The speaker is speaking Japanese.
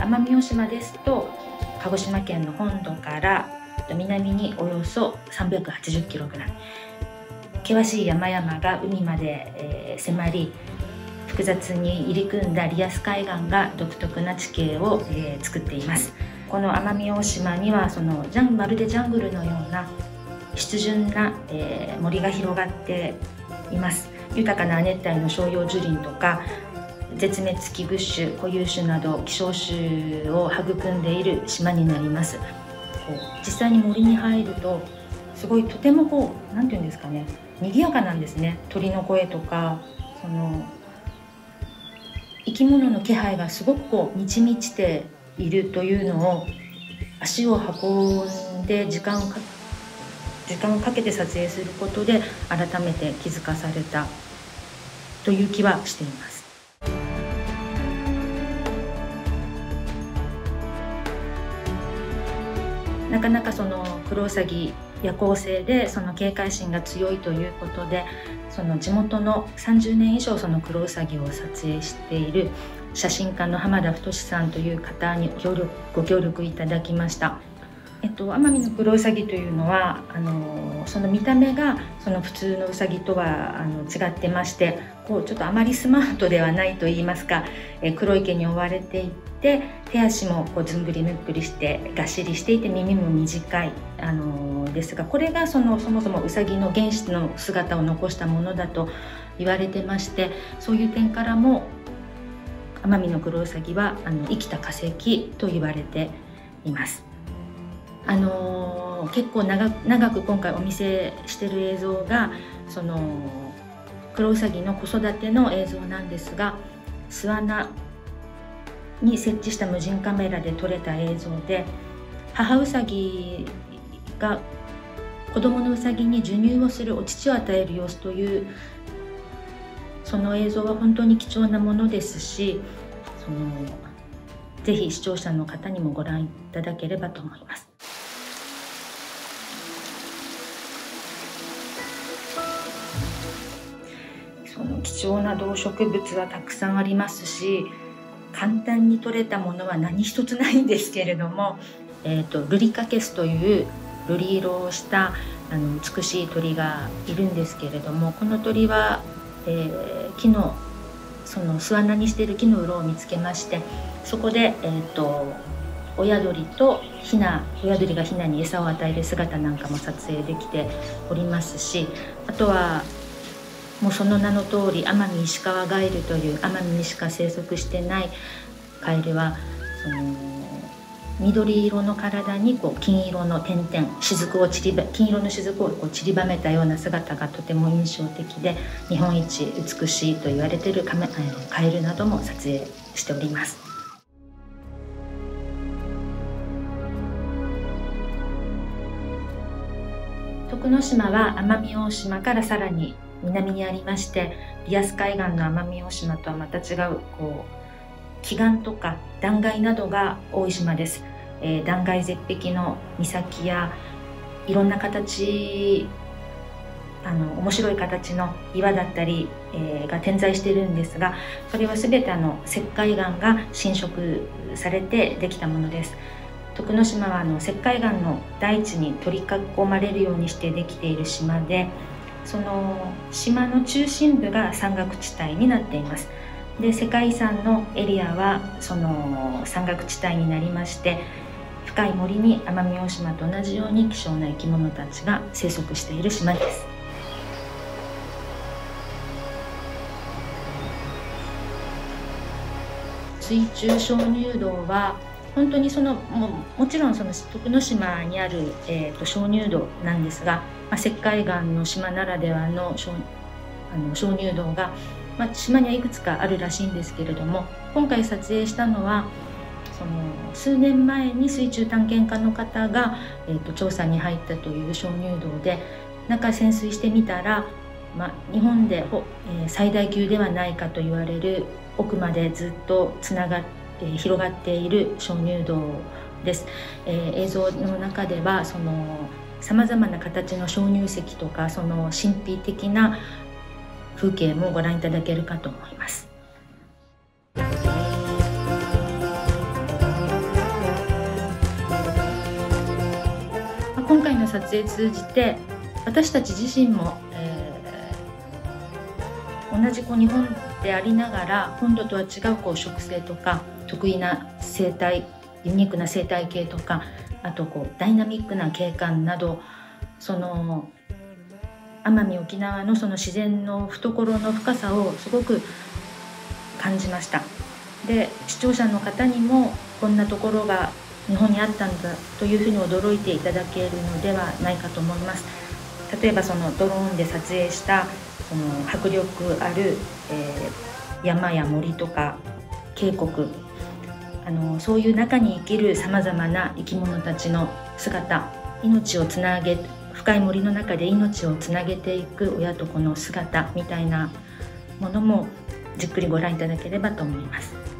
奄美大島ですと鹿児島県の本土から南におよそ380キロぐらい、険しい山々が海まで、迫り、複雑に入り組んだリアス海岸が独特な地形を、作っています。この奄美大島にはまるでジャングルのような湿潤な、森が広がっています。豊かな亜熱帯の照葉樹林とか絶滅危惧種、固有種など希少種を育んでいる島になります。実際に森に入るとすごいとてもなんていうんですかね、賑やかなんですね。鳥の声とか生き物の気配がすごく満ち満ちているというのを足を運んで時間をかけて撮影することで改めて気づかされたという気はしています。なかなかクロウサギ夜行性で警戒心が強いということで、地元の30年以上クロウサギを撮影している写真家の浜田太さんという方にご協力いただきました。奄美のクロウサギというのは見た目が普通のウサギとは違ってまして、ちょっとあまりスマートではないといいますか、黒い毛に覆われていて、手足もずんぐりむっくりしてがっしりしていて、耳も短いですが、これがそもそもウサギの原始の姿を残したものだと言われてまして、そういう点からも奄美のクロウサギは生きた化石と言われています。結構長く今回お見せしている映像がクロウサギの子育ての映像なんですが、巣穴に設置した無人カメラで撮れた映像で、母ウサギが子供のウサギに授乳をする、お乳を与える様子というその映像は本当に貴重なものですし、ぜひ視聴者の方にもご覧いただければと思います。貴重な動植物はたくさんありますし、簡単に取れたものは何一つないんですけれども、ルリカケスという瑠璃色をした美しい鳥がいるんですけれども、この鳥は、木の巣穴にしている木の洞を見つけまして、そこで、親鳥がヒナに餌を与える姿なんかも撮影できておりますし、あとはもうその名の通りアマミイシカワガエルという奄美にしか生息してないカエルは、緑色の体に金色の点々、金色の雫を散りばめたような姿がとても印象的で、日本一美しいと言われているカエルなども撮影しております。徳之島は奄美大島からさらに南にありまして、リアス海岸の奄美大島とはまた違う奇岩とか断崖などが多い島です。断崖絶壁の岬やいろんな形、面白い形の岩だったり、が点在しているんですが、それは全て石灰岩が浸食されてできたものです。徳之島は石灰岩の大地に取り囲まれるようにしてできている島で、その島の中心部が山岳地帯になっています。で、世界遺産のエリアはその山岳地帯になりまして、深い森に奄美大島と同じように希少な生き物たちが生息している島です。水中鍾乳洞は本当にもちろん徳之島にある、鍾乳洞なんですが、石灰岩の島ならではの鍾乳洞が、島にはいくつかあるらしいんですけれども、今回撮影したのは数年前に水中探検家の方が、調査に入ったという鍾乳洞で、中潜水してみたら、日本で、最大級ではないかと言われる奥までずっと広がっている鍾乳洞です。映像の中ではさまざまな形の鍾乳石とか神秘的な風景もご覧いただけるかと思います。 撮影通じて私たち自身も、同じ日本でありながら本土とは違う食性とか得意な生態、ユニークな生態系とか、あとダイナミックな景観など、その奄美沖縄のその自然の懐の深さをすごく感じました。で、視聴者の方にもこんなところが日本にあったんだというふうに驚いていただけるのではないかと思います。例えばそのドローンで撮影したその迫力ある、山や森とか渓谷、そういう中に生きるさまざまな生き物たちの姿、命をつなげ、深い森の中で命をつなげていく親と子の姿みたいなものもじっくりご覧いただければと思います。